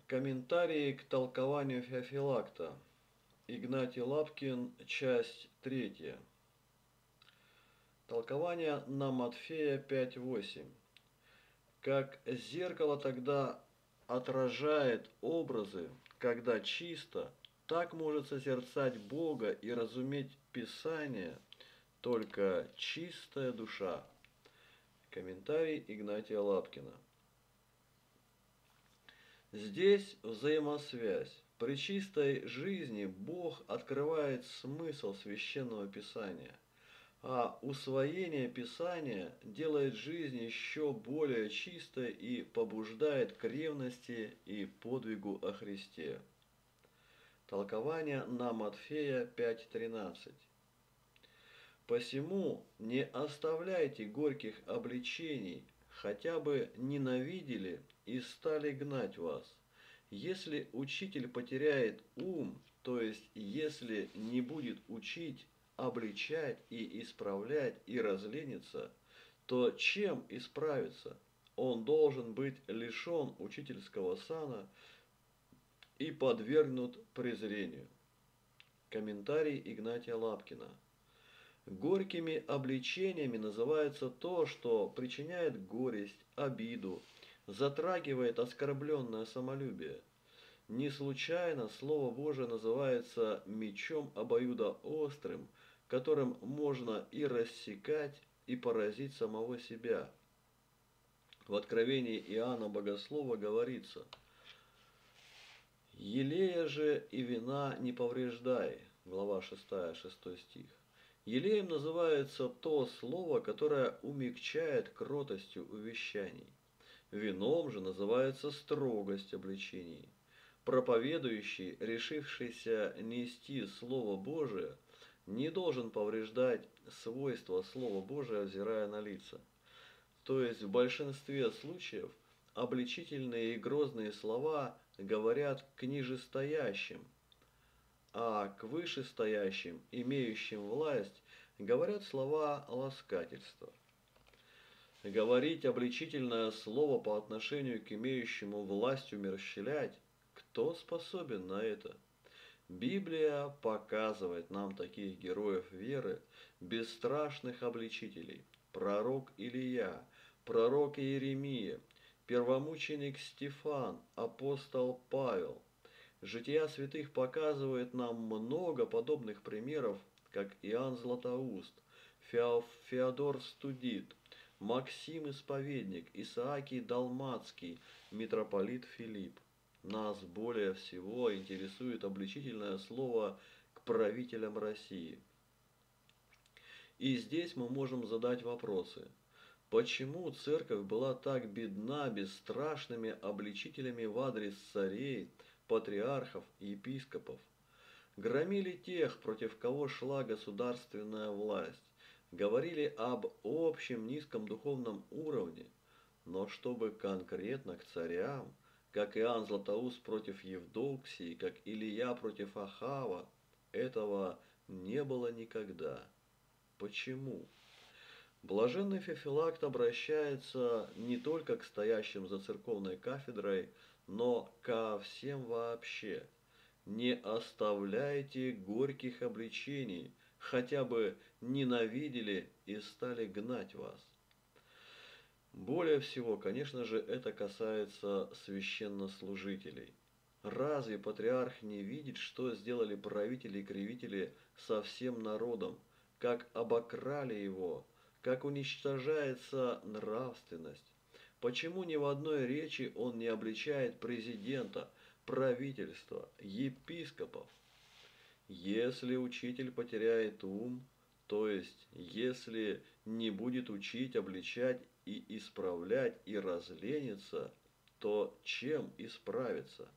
Комментарии к толкованию Феофилакта. Игнатий Лапкин, часть третья. Толкование на Матфея 5:8. Как зеркало тогда отражает образы, когда чисто, так может созерцать Бога и разуметь Писание только чистая душа. Комментарий Игнатия Лапкина. Здесь взаимосвязь. При чистой жизни Бог открывает смысл священного Писания, а усвоение Писания делает жизнь еще более чистой и побуждает к ревности и подвигу о Христе. Толкование на Матфея 5:13. «Посему не оставляйте горьких обличений, хотя бы ненавидели и стали гнать вас. Если учитель потеряет ум, то есть если не будет учить, обличать и исправлять и разленится, то чем исправиться? Он должен быть лишен учительского сана и подвергнут презрению». Комментарий Игнатия Лапкина. Горькими обличениями называется то, что причиняет горесть, обиду, затрагивает оскорбленное самолюбие. Не случайно Слово Божие называется мечом обоюдоострым, которым можно и рассекать, и поразить самого себя. В Откровении Иоанна Богослова говорится: «Елея же и вина не повреждай». Глава 6, 6 стих. Елеем называется то слово, которое умягчает кротостью увещаний. Вином же называется строгость обличений. Проповедующий, решившийся нести Слово Божие, не должен повреждать свойства Слова Божия, взирая на лица. То есть в большинстве случаев обличительные и грозные слова говорят к нижестоящим, а к вышестоящим, имеющим власть, говорят слова ласкательства. Говорить обличительное слово по отношению к имеющему власть умерщвлять, кто способен на это? Библия показывает нам таких героев веры, бесстрашных обличителей: пророк Илия, пророк Иеремия, первомученик Стефан, апостол Павел. Жития святых показывает нам много подобных примеров, как Иоанн Златоуст, Феодор Студит, Максим Исповедник, Исаакий Далмацкий, митрополит Филипп. Нас более всего интересует обличительное слово к правителям России. И здесь мы можем задать вопросы. Почему церковь была так бедна бесстрашными обличителями в адрес царей, патриархов и епископов? Громили тех, против кого шла государственная власть, говорили об общем низком духовном уровне, но чтобы конкретно к царям, как Иоанн Златоуст против Евдоксии, как Илия против Ахава, этого не было никогда. Почему? Блаженный Феофилакт обращается не только к стоящим за церковной кафедрой, но ко всем вообще. Не оставляйте горьких обличений, хотя бы ненавидели и стали гнать вас. Более всего, конечно же, это касается священнослужителей. Разве патриарх не видит, что сделали правители и кривители со всем народом, как обокрали его, как уничтожается нравственность? Почему ни в одной речи он не обличает президента, правительства, епископов? Если учитель потеряет ум, то есть если не будет учить, обличать и исправлять и разленится, то чем исправиться?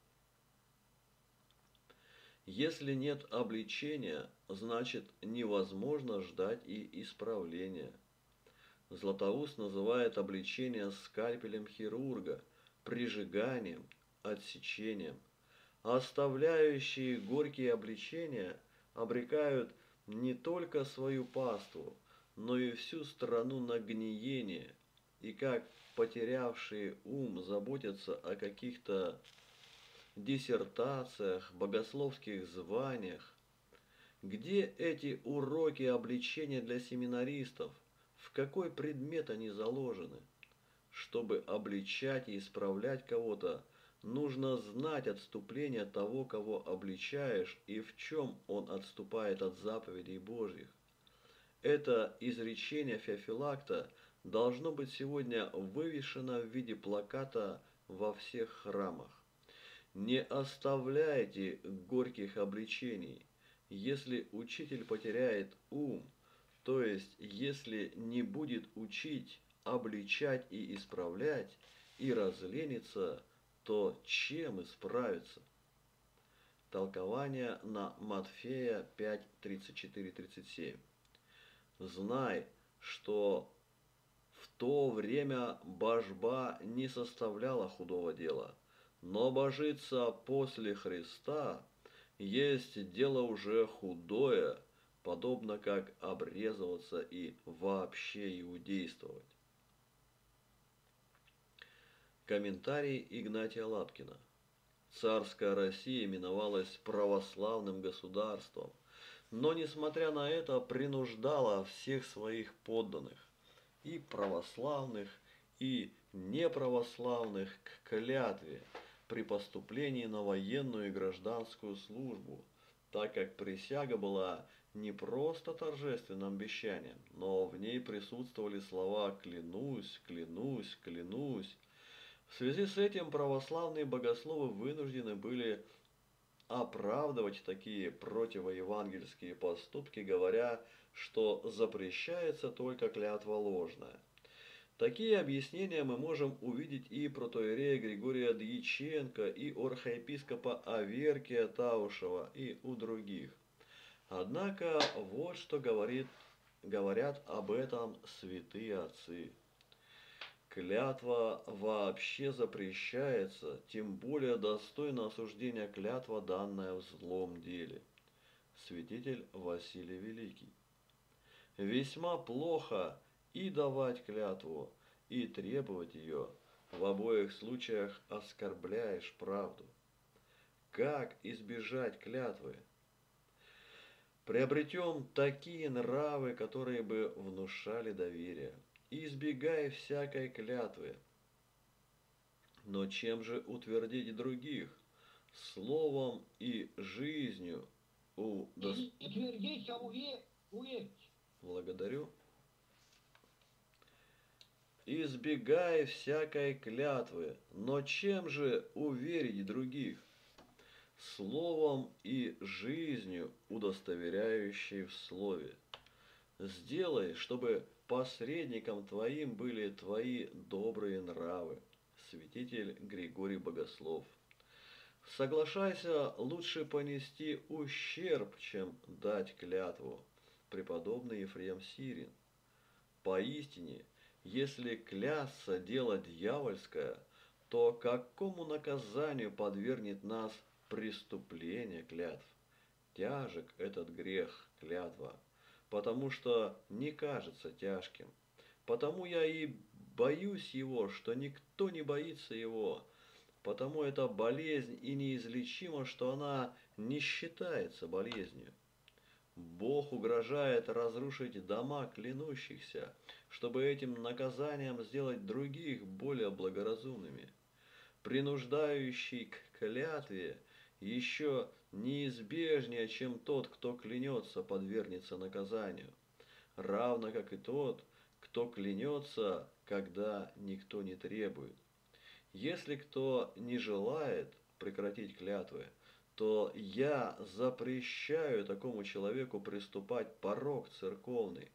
Если нет обличения, значит невозможно ждать и исправления. Златоуст называет обличение скальпелем хирурга, прижиганием, отсечением. Оставляющие горькие обличения обрекают не только свою паству, но и всю страну на гниение, и как потерявшие ум заботятся о каких-то диссертациях, богословских званиях. Где эти уроки обличения для семинаристов? В какой предмет они заложены? Чтобы обличать и исправлять кого-то, нужно знать отступление того, кого обличаешь, и в чем он отступает от заповедей Божьих. Это изречение Феофилакта должно быть сегодня вывешено в виде плаката во всех храмах. Не оставляйте горьких обличений. Если учитель потеряет ум, то есть если не будет учить, обличать и исправлять, и разленится, то чем исправиться? Толкование на Матфея 5:34-37. Знай, что в то время божба не составляла худого дела, но божиться после Христа есть дело уже худое, подобно как обрезываться и вообще иудействовать. Комментарий Игнатия Лапкина. Царская Россия именовалась православным государством, но, несмотря на это, принуждала всех своих подданных, и православных, и неправославных, к клятве при поступлении на военную и гражданскую службу, так как присяга была не просто торжественным обещанием, но в ней присутствовали слова «клянусь, клянусь, клянусь». В связи с этим православные богословы вынуждены были оправдывать такие противоевангельские поступки, говоря, что запрещается только клятва ложная. Такие объяснения мы можем увидеть и протоиерея Григория Дьяченко, и архиепископа Аверкия Таушева, и у других. Однако вот что говорят об этом святые отцы. Клятва вообще запрещается, тем более достойна осуждения клятва, данная в злом деле. Святитель Василий Великий. Весьма плохо и давать клятву, и требовать ее. В обоих случаях оскорбляешь правду. Как избежать клятвы? Приобретем такие нравы, которые бы внушали доверие. Избегай всякой клятвы. Но чем же утвердить других? Словом и жизнью. Благодарю. Избегай всякой клятвы, но чем же уверить других? Словом и жизнью, удостоверяющей в слове. Сделай, чтобы посредником твоим были твои добрые нравы. Святитель Григорий Богослов. Соглашайся лучше понести ущерб, чем дать клятву. Преподобный Ефрем Сирин. Поистине, если клясться дело дьявольское, то какому наказанию подвергнет нас преступление клятв? Тяжек этот грех, клятва, потому что не кажется тяжким. Потому я и боюсь его, что никто не боится его. Потому это болезнь и неизлечима, что она не считается болезнью. Бог угрожает разрушить дома клянущихся, чтобы этим наказанием сделать других более благоразумными. Принуждающий к клятве еще неизбежнее, чем тот, кто клянется, подвергнется наказанию, равно как и тот, кто клянется, когда никто не требует. Если кто не желает прекратить клятвы, то я запрещаю такому человеку приступать порок церковный.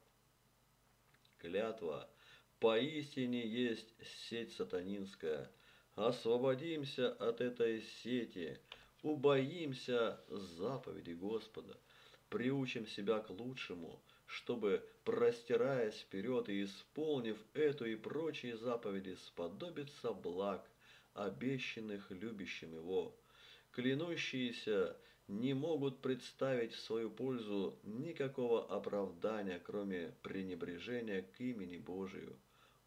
Клятва поистине есть сеть сатанинская. Освободимся от этой сети, убоимся заповеди Господа, приучим себя к лучшему, чтобы, простираясь вперед и исполнив эту и прочие заповеди, сподобиться благ, обещанных любящим Его. Клянущиеся не могут представить в свою пользу никакого оправдания, кроме пренебрежения к имени Божию.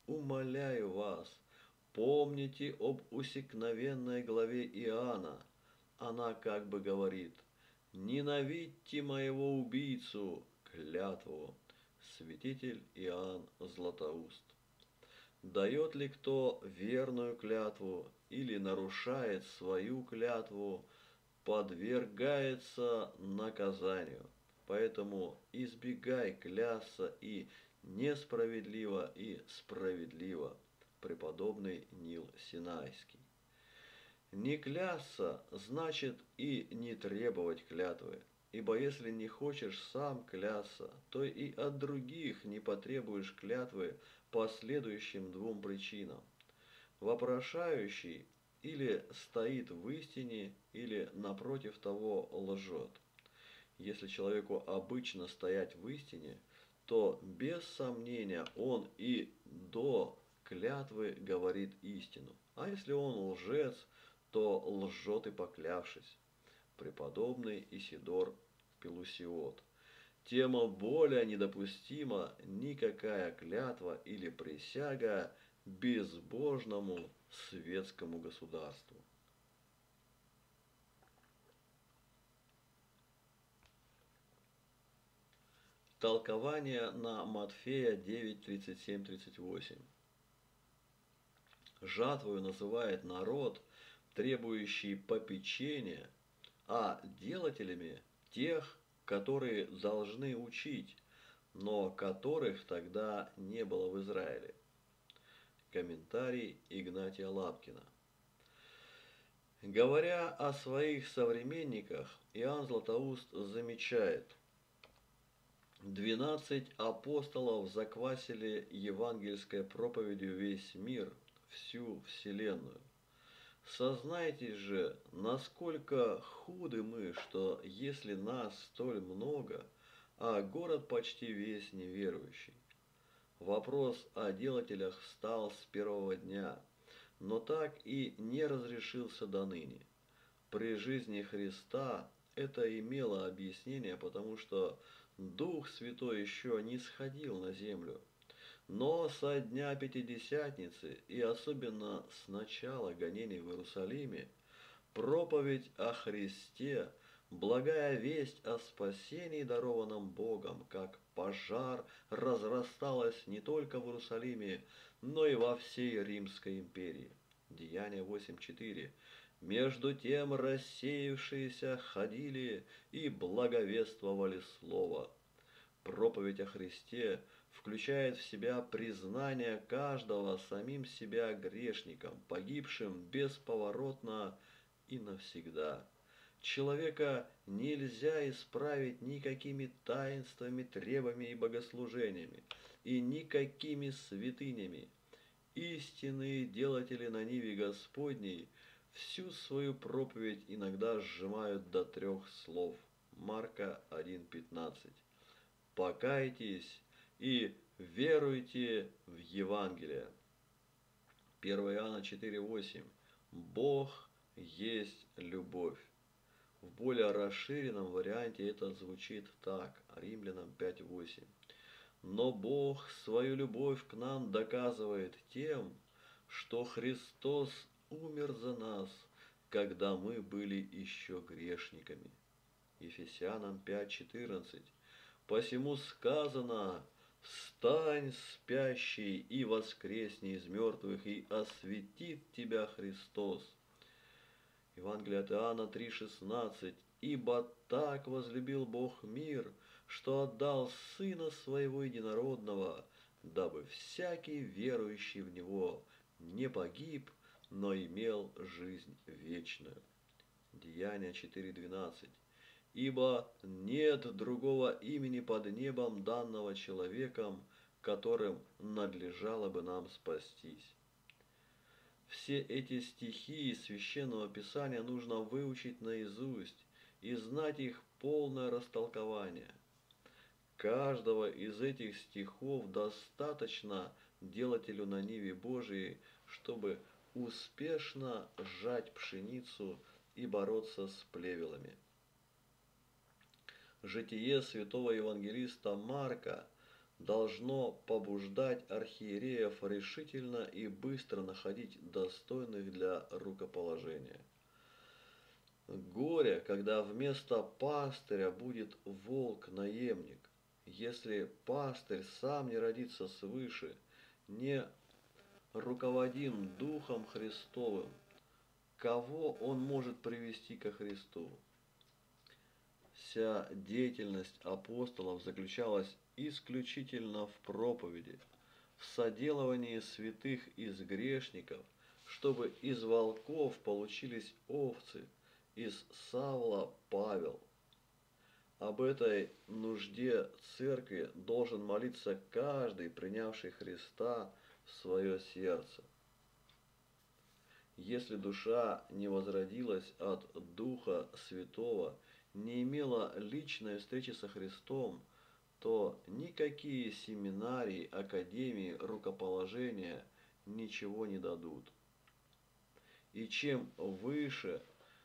Умоляю вас, помните об усекновенной главе Иоанна. она как бы говорит: «Ненавидьте моего убийцу, клятву». Святитель Иоанн Златоуст. Дает ли кто верную клятву или нарушает свою клятву, подвергается наказанию. Поэтому избегай клясться и несправедливо, и справедливо. Преподобный Нил Синайский. Не клясться значит и не требовать клятвы, ибо если не хочешь сам клясться, то и от других не потребуешь клятвы по следующим двум причинам. Вопрошающий или стоит в истине, или напротив того лжет. Если человеку обычно стоять в истине, то без сомнения он и до клятвы говорит истину. А если он лжец, то лжет и поклявшись. Преподобный Исидор Пелусиот. Тем более недопустима никакая клятва или присяга безбожному светскому государству. Толкование на Матфея 9:37-38. Жатвою называет народ, требующий попечения, а делателями тех, которые должны учить, но которых тогда не было в Израиле. Комментарий Игнатия Лапкина. Говоря о своих современниках, Иоанн Златоуст замечает: 12 апостолов заквасили евангельской проповедью весь мир, всю вселенную. Сознайтесь же, насколько худы мы, что если нас столь много, а город почти весь неверующий. Вопрос о делателях встал с первого дня, но так и не разрешился до ныне. При жизни Христа это имело объяснение, потому что Дух Святой еще не сходил на землю. Но со дня Пятидесятницы и особенно с начала гонений в Иерусалиме проповедь о Христе, благая весть о спасении, дарованном Богом, как пожар, разрасталась не только в Иерусалиме, но и во всей Римской империи. Деяния 8:4. Между тем рассеявшиеся ходили и благовествовали слово. Проповедь о Христе включает в себя признание каждого самим себя грешником, погибшим бесповоротно и навсегда. Человека нельзя исправить никакими таинствами, требами и богослужениями, и никакими святынями. Истинные делатели на ниве Господней всю свою проповедь иногда сжимают до 3 слов. Марка 1:15. Покайтесь и веруйте в Евангелие. 1 Иоанна 4:8. Бог есть любовь. В более расширенном варианте это звучит так. Римлянам 5:8. Но Бог свою любовь к нам доказывает тем, что Христос умер за нас, когда мы были еще грешниками. Ефесянам 5:14. Посему сказано: «Встань, спящий, и воскресни из мертвых, и осветит тебя Христос». Евангелие от Иоанна 3:16. «Ибо так возлюбил Бог мир, что отдал Сына Своего Единородного, дабы всякий верующий в Него не погиб, но имел жизнь вечную». Деяния 4:12. «Ибо нет другого имени под небом, данного человеком, которым надлежало бы нам спастись». Все эти стихи из Священного Писания нужно выучить наизусть и знать их полное растолкование. Каждого из этих стихов достаточно делателю на ниве Божией, чтобы успешно сжать пшеницу и бороться с плевелами. Житие святого евангелиста Марка должно побуждать архиереев решительно и быстро находить достойных для рукоположения. Горе, когда вместо пастыря будет волк-наемник, если пастырь сам не родится свыше, не руководим Духом Христовым, кого он может привести ко Христу? Вся деятельность апостолов заключалась исключительно в проповеди, в соделывании святых из грешников, чтобы из волков получились овцы, из Савла Павел. Об этой нужде церкви должен молиться каждый, принявший Христа в свое сердце. Если душа не возродилась от Духа Святого, не имела личной встречи со Христом, то никакие семинарии, академии, рукоположения ничего не дадут. И чем выше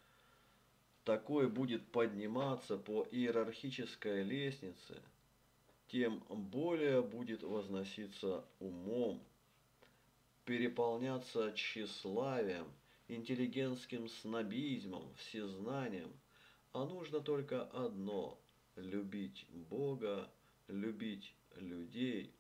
такой будет подниматься по иерархической лестнице, тем более будет возноситься умом, переполняться тщеславием, интеллигентским снобизмом, всезнанием, а нужно только одно – любить Бога, любить людей.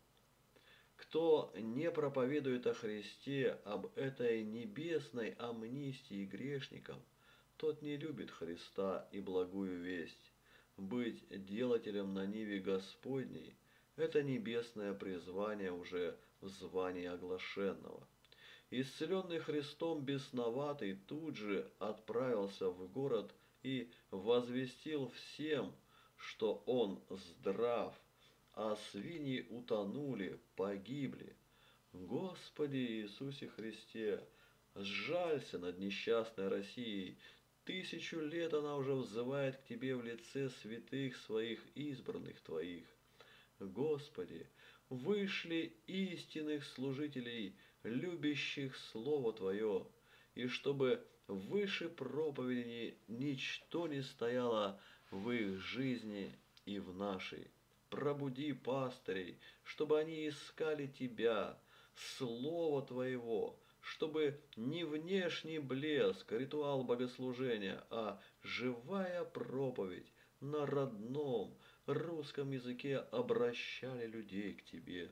Кто не проповедует о Христе, об этой небесной амнистии грешникам, тот не любит Христа и благую весть. Быть делателем на ниве Господней – это небесное призвание уже в звании оглашенного. Исцеленный Христом бесноватый тут же отправился в город и возвестил всем, что он здрав, а свиньи утонули, погибли. Господи Иисусе Христе, сжалься над несчастной Россией. 1000 лет она уже взывает к Тебе в лице святых своих избранных Твоих. Господи, вышли истинных служителей, любящих Слово Твое, и чтобы выше проповеди ничто не стояло в их жизни и в нашей. Пробуди пастырей, чтобы они искали Тебя, Слово Твоего, чтобы не внешний блеск, ритуал богослужения, а живая проповедь на родном русском языке обращали людей к Тебе.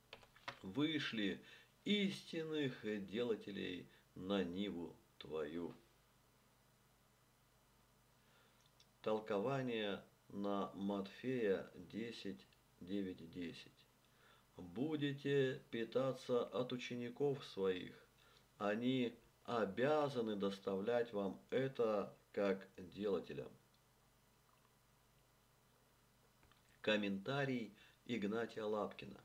Вышли истинных делателей на ниву Твою. Толкование на Матфея 10:9-10. Будете питаться от учеников своих, они обязаны доставлять вам это как делателям. Комментарий Игнатия Лапкина.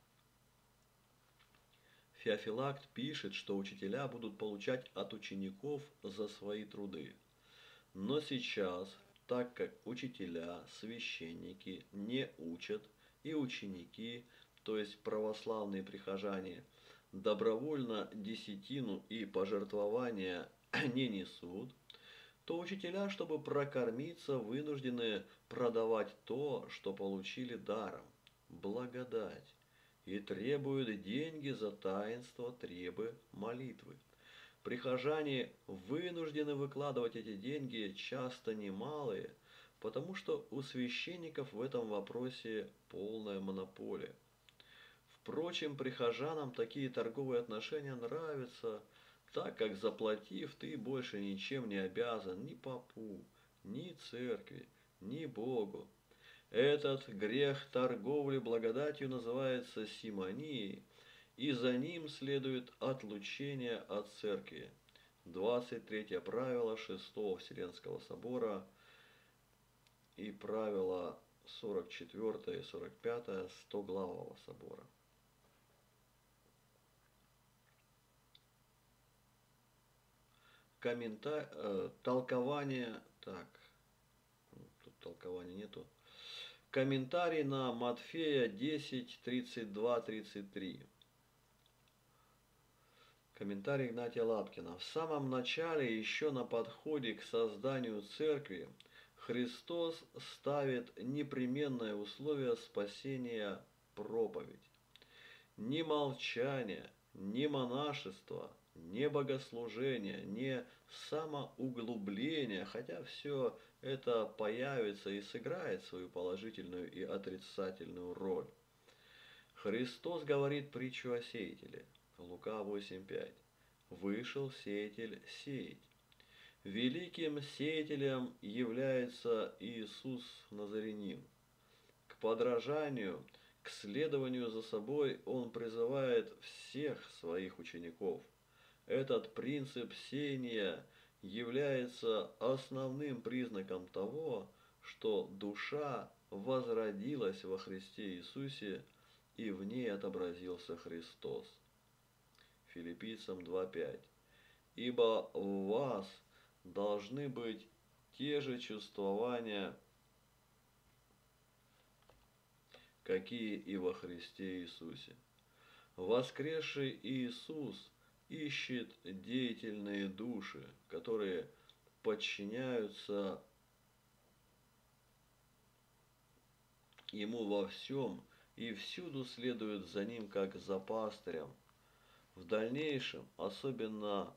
Феофилакт пишет, что учителя будут получать от учеников за свои труды. Но сейчас, так как учителя, священники не учат, и ученики, то есть православные прихожане, добровольно десятину и пожертвования не несут, то учителя, чтобы прокормиться, вынуждены продавать то, что получили даром, благодать, и требуют деньги за таинство требы молитвы. Прихожане вынуждены выкладывать эти деньги, часто немалые, потому что у священников в этом вопросе полная монополия. Впрочем, прихожанам такие торговые отношения нравятся, так как, заплатив, ты больше ничем не обязан ни попу, ни церкви, ни Богу. Этот грех торговли благодатью называется симонией, и за ним следует отлучение от церкви. 23 правило 6 Вселенского собора и правило 44 и 45 100-главого собора. Толкование, так, тут толкования нету. Комментарий на Матфея 10:32-33. Комментарий Игнатия Лапкина. В самом начале, еще на подходе к созданию церкви, Христос ставит непременное условие спасения – проповедь. Ни молчание, ни монашество, не богослужение, не самоуглубление, хотя все это появится и сыграет свою положительную и отрицательную роль. Христос говорит притчу о сеятеле. Лука 8:5. Вышел сеятель сеять. Великим сеятелем является Иисус Назарянин. К подражанию, к следованию за собой он призывает всех своих учеников. Этот принцип сеяния является основным признаком того, что душа возродилась во Христе Иисусе и в ней отобразился Христос. Филиппийцам 2:5. Ибо в вас должны быть те же чувствования, какие и во Христе Иисусе. Воскресший Иисус ищет деятельные души, которые подчиняются Ему во всем и всюду следуют за Ним, как за пастырем. В дальнейшем, особенно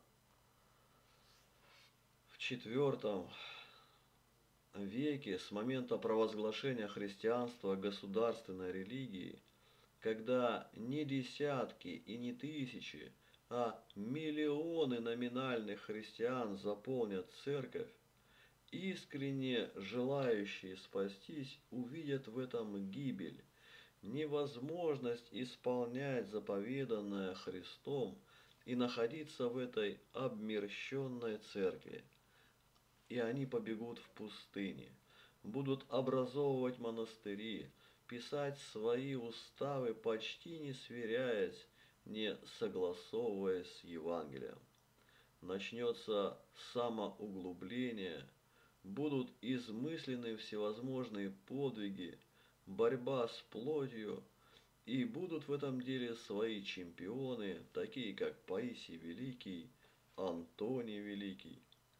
в IV веке, с момента провозглашения христианства государственной религией, когда не десятки и не тысячи, а миллионы номинальных христиан заполнят церковь, искренне желающие спастись увидят в этом гибель, невозможность исполнять заповеданное Христом и находиться в этой обмерщенной церкви. И они побегут в пустыне, будут образовывать монастыри, писать свои уставы, почти не сверяясь, не согласовываясь с Евангелием. Начнется самоуглубление, будут измыслены всевозможные подвиги, борьба с плотью, и будут в этом деле свои чемпионы, такие как Паисий Великий, Антоний Великий.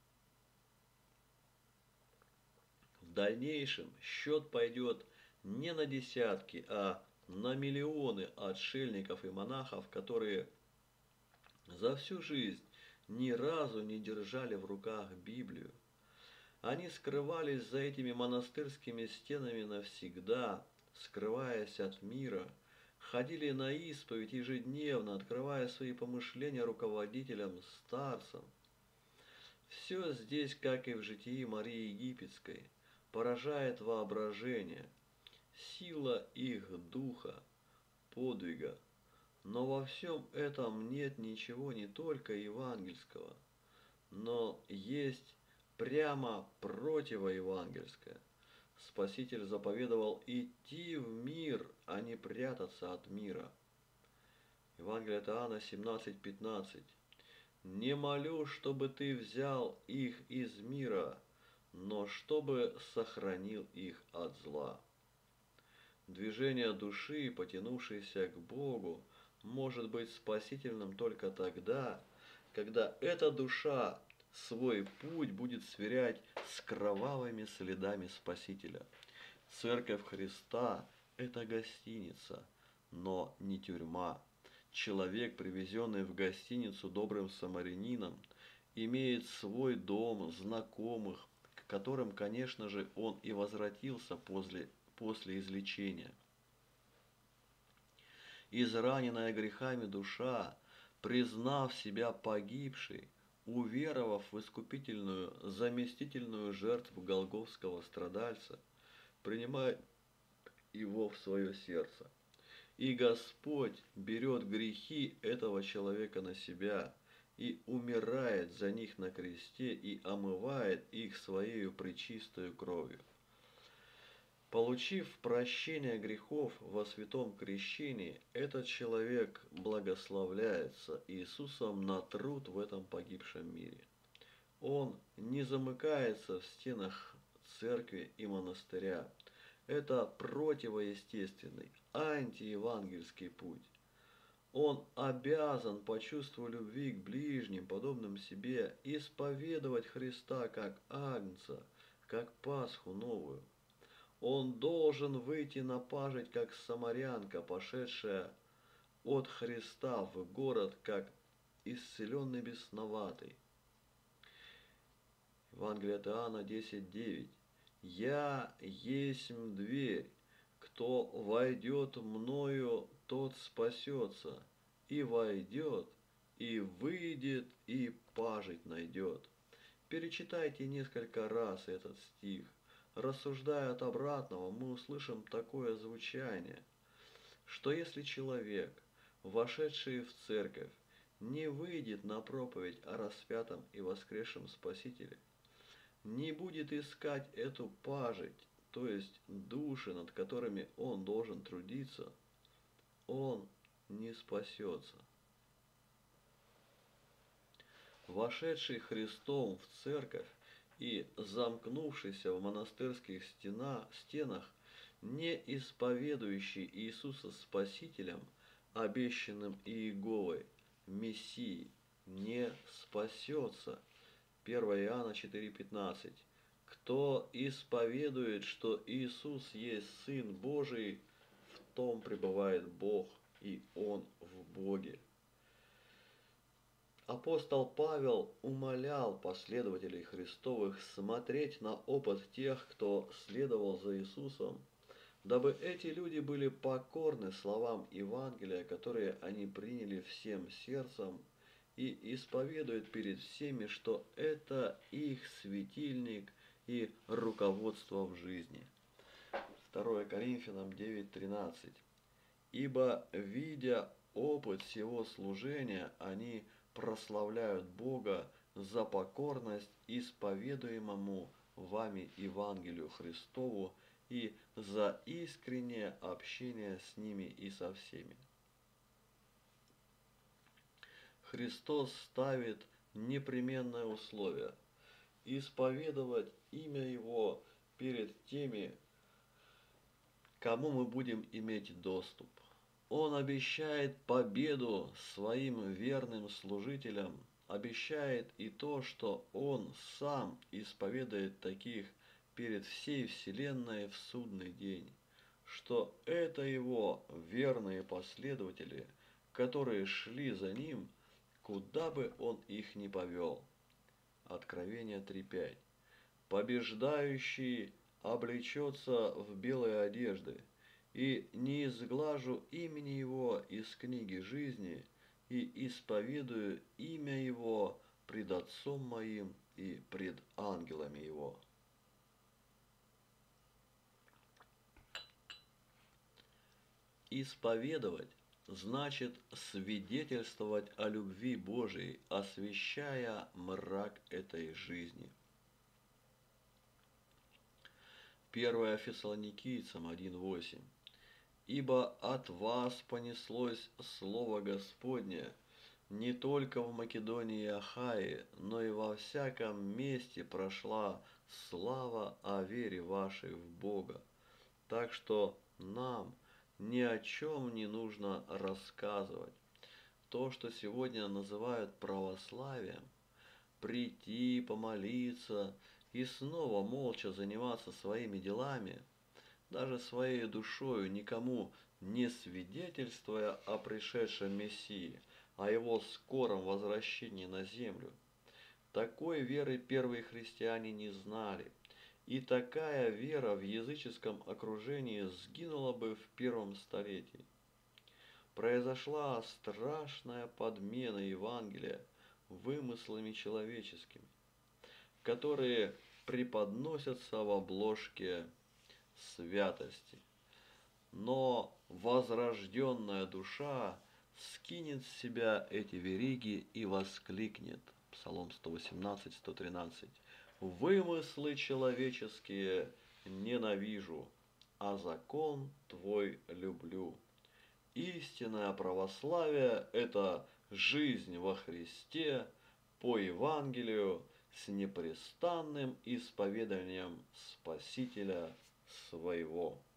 В дальнейшем счет пойдет не на десятки, а на миллионы отшельников и монахов, которые за всю жизнь ни разу не держали в руках Библию. Они скрывались за этими монастырскими стенами навсегда, скрываясь от мира, ходили на исповедь ежедневно, открывая свои помышления руководителям, старцам. Все здесь, как и в житии Марии Египетской, поражает воображение, сила их духа, подвига. Но во всем этом нет ничего не только евангельского, но есть прямо противоевангельское. Спаситель заповедовал идти в мир, а не прятаться от мира. Евангелие от Иоанна 17:15. «Не молю, чтобы ты взял их из мира, но чтобы сохранил их от зла». Движение души, потянувшейся к Богу, может быть спасительным только тогда, когда эта душа свой путь будет сверять с кровавыми следами Спасителя. Церковь Христа – это гостиница, но не тюрьма. Человек, привезенный в гостиницу добрым самарянином, имеет свой дом, знакомых, к которым, конечно же, он и возвратился после излечения. Израненная грехами душа, признав себя погибшей, уверовав в искупительную, заместительную жертву голгофского страдальца, принимает его в свое сердце. И Господь берет грехи этого человека на себя и умирает за них на кресте и омывает их своею пречистою кровью. Получив прощение грехов во святом крещении, этот человек благословляется Иисусом на труд в этом погибшем мире. Он не замыкается в стенах церкви и монастыря. Это противоестественный, антиевангельский путь. Он обязан по чувству любви к ближним, подобным себе, исповедовать Христа как Агнца, как Пасху новую. Он должен выйти на пажить, как самарянка, пошедшая от Христа в город, как исцеленный бесноватый. Евангелие от Иоанна 10:9. Я есмь дверь, кто войдет мною, тот спасется, и войдет, и выйдет, и пажить найдет. Перечитайте несколько раз этот стих. Рассуждая от обратного, мы услышим такое звучание, что если человек, вошедший в церковь, не выйдет на проповедь о распятом и воскресшем Спасителе, не будет искать эту пажить, то есть души, над которыми он должен трудиться, он не спасется. Вошедший Христом в церковь и замкнувшийся в монастырских стенах, не исповедующий Иисуса Спасителем, обещанным Иеговой, Мессией, не спасется. 1 Иоанна 4:15. Кто исповедует, что Иисус есть Сын Божий, в том пребывает Бог, и Он в Боге. Апостол Павел умолял последователей Христовых смотреть на опыт тех, кто следовал за Иисусом, дабы эти люди были покорны словам Евангелия, которые они приняли всем сердцем, и исповедуют перед всеми, что это их светильник и руководство в жизни. 2 Коринфянам 9:13. Ибо, видя опыт всего служения, они прославляют Бога за покорность исповедуемому вами Евангелию Христову и за искреннее общение с ними и со всеми. Христос ставит непременное условие – исповедовать имя Его перед теми, кому мы будем иметь доступ. Он обещает победу своим верным служителям, обещает и то, что Он сам исповедает таких перед всей вселенной в судный день, что это Его верные последователи, которые шли за Ним, куда бы Он их ни повел. Откровение 3:5. Побеждающий облечется в белые одежды, и не изглажу имени Его из книги жизни, и исповедую имя Его пред Отцом моим и пред ангелами Его. Исповедовать значит свидетельствовать о любви Божией, освещая мрак этой жизни. 1 Фессалоникийцам 1:8. Ибо от вас понеслось слово Господне не только в Македонии и Ахае, но и во всяком месте прошла слава о вере вашей в Бога. Так что нам ни о чем не нужно рассказывать. То, что сегодня называют православием, прийти, помолиться и снова молча заниматься своими делами, даже своей душою, никому не свидетельствуя о пришедшем Мессии, о его скором возвращении на землю. Такой веры первые христиане не знали, и такая вера в языческом окружении сгинула бы в первом столетии. Произошла страшная подмена Евангелия вымыслами человеческими, которые преподносятся в обложке святости. Но возрожденная душа скинет с себя эти вериги и воскликнет. Псалом 118:113. «Вымыслы человеческие ненавижу, а закон Твой люблю». Истинное православие – это жизнь во Христе по Евангелию с непрестанным исповеданием Спасителя своего.